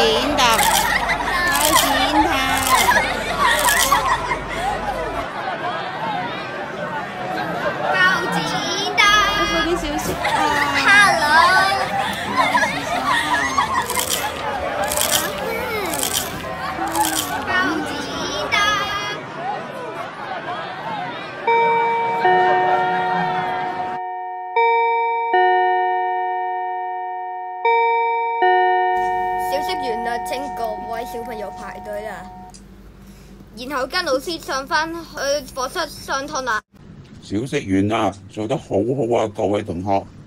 剪揼，包剪頭。 包剪揼。 快啲小息啊 Hello。包剪揼。小息完啦，請各位小朋友排隊啦。然後跟老師上返去課室上堂啦。 小息完啦，做得好好啊，各位同學。